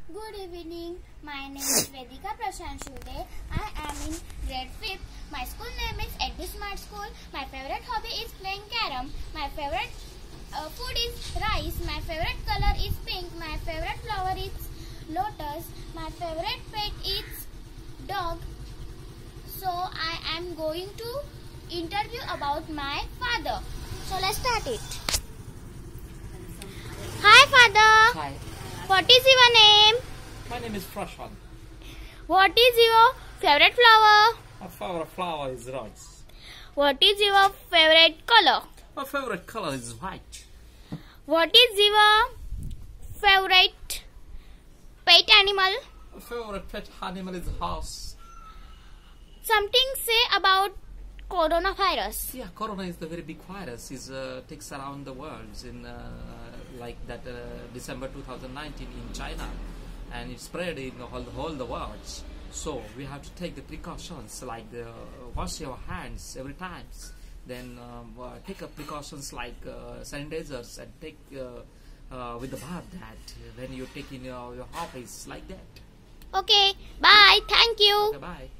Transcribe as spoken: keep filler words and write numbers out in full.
Good evening. My name is Vedika Prashanshude. I am in grade fifth. My school name is Eddu Smart School. My favorite hobby is playing carom. My favorite uh, food is rice. My favorite color is pink. My favorite flower is lotus. My favorite pet is dog. So I am going to interview about my father. So let's start it. Hi father. Hi. What is your name? My name is Prashant. What is your favorite flower? My favorite flower is rice. What is your favorite color? My favorite color is white. What is your favorite pet animal? My favorite pet animal is horse. Something say about coronavirus. Yeah, corona is the very big virus. It uh, takes around the world in uh, like that uh, December two thousand nineteen in China, and it spread in the whole, the whole the world. So we have to take the precautions like the, uh, wash your hands every time. Then um, uh, take up precautions like uh, sanitizers and take uh, uh, with the bath that when you take in your, your office like that. Okay, bye. Thank you. Okay, bye.